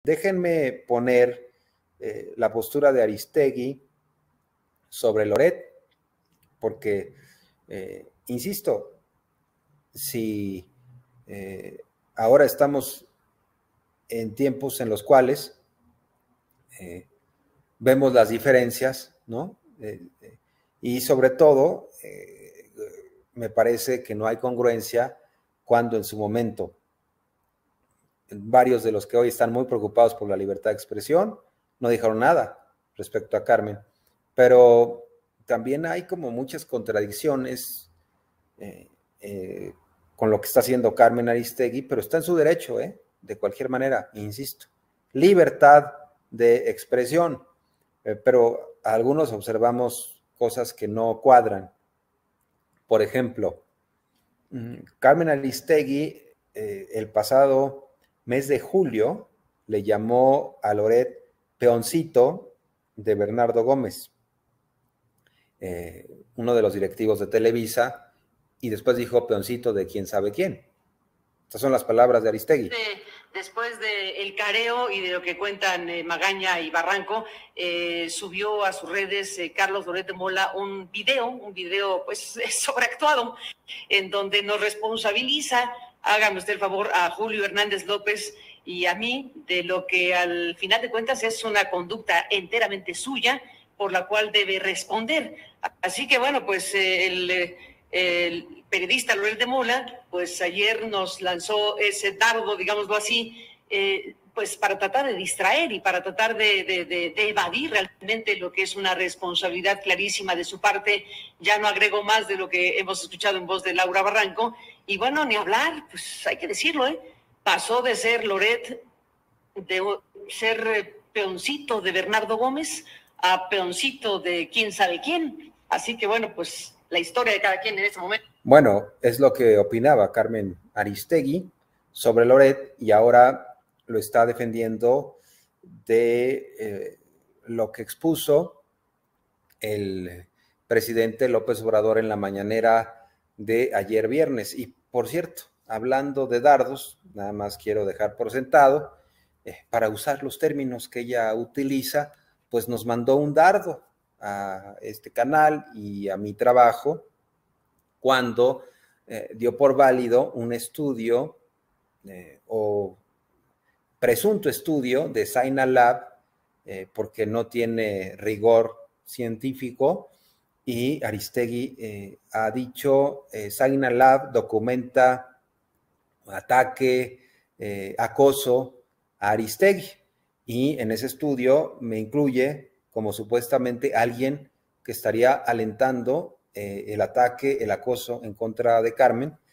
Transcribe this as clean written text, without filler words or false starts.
déjenme poner la postura de Aristegui sobre Loret, porque, insisto, si ahora estamos en tiempos en los cuales vemos las diferencias, ¿no? Y sobre todo, me parece que no hay congruencia cuando en su momento varios de los que hoy están muy preocupados por la libertad de expresión no dijeron nada respecto a Carmen, pero también hay como muchas contradicciones con lo que está haciendo Carmen Aristegui, pero está en su derecho, de cualquier manera, insisto, libertad de expresión, pero algunos observamos cosas que no cuadran. Por ejemplo, Carmen Aristegui el pasado mes de julio le llamó a Loret peoncito de Bernardo Gómez, uno de los directivos de Televisa, y después dijo peoncito de quién sabe quién. Estas son las palabras de Aristegui. Después del careo y de lo que cuentan Magaña y Barranco, subió a sus redes Carlos Loret de Mola un video pues sobreactuado, en donde nos responsabiliza, hágame usted el favor, a Julio Hernández López y a mí, de lo que al final de cuentas es una conducta enteramente suya, por la cual debe responder. Así que bueno, pues el periodista Loret de Mola, pues ayer nos lanzó ese dardo, digámoslo así, pues para tratar de distraer y para tratar de evadir realmente lo que es una responsabilidad clarísima de su parte. Ya no agrego más de lo que hemos escuchado en voz de Laura Barranco. Y bueno, ni hablar, pues hay que decirlo, pasó de ser Loret, de ser peoncito de Bernardo Gómez a peoncito de quién sabe quién. Así que bueno, pues la historia de cada quien en ese momento. Bueno, es lo que opinaba Carmen Aristegui sobre Loret y ahora lo está defendiendo de lo que expuso el presidente López Obrador en la mañanera de ayer viernes. Y por cierto, hablando de dardos, nada más quiero dejar por sentado, para usar los términos que ella utiliza, pues nos mandó un dardo a este canal y a mi trabajo cuando dio por válido un estudio o presunto estudio de Sainalab, porque no tiene rigor científico, y Aristegui ha dicho Sainalab documenta ataque, acoso a Aristegui, y en ese estudio me incluye como supuestamente alguien que estaría alentando el ataque, el acoso en contra de Carmen,